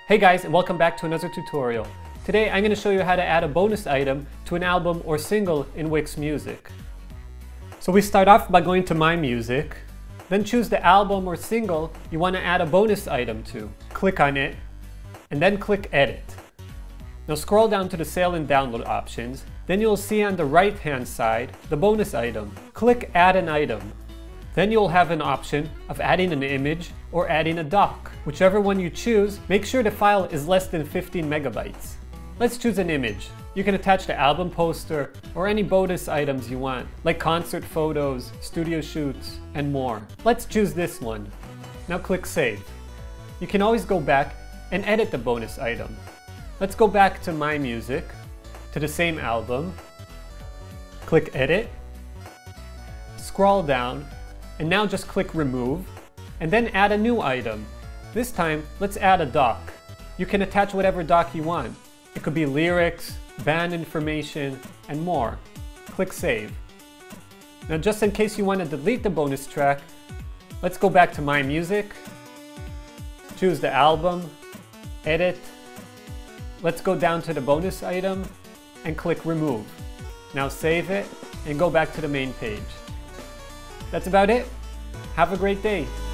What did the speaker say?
Hey guys, and welcome back to another tutorial. Today I'm going to show you how to add a bonus item to an album or single in Wix Music. So we start off by going to My Music, then choose the album or single you want to add a bonus item to. Click on it, and then click Edit. Now scroll down to the Sale and Download options, then you'll see on the right hand side the bonus item. Click Add an Item. Then you'll have an option of adding an image or adding a doc. Whichever one you choose, make sure the file is less than 15 megabytes. Let's choose an image. You can attach the album poster or any bonus items you want, like concert photos, studio shoots, and more. Let's choose this one. Now click Save. You can always go back and edit the bonus item. Let's go back to My Music, to the same album. Click Edit. Scroll down, and now just click Remove, and then add a new item. This time, let's add a doc. You can attach whatever doc you want. It could be lyrics, band information, and more. Click Save. Now just in case you want to delete the bonus track, let's go back to My Music, choose the album, Edit. Let's go down to the bonus item and click Remove. Now save it and go back to the main page. That's about it. Have a great day.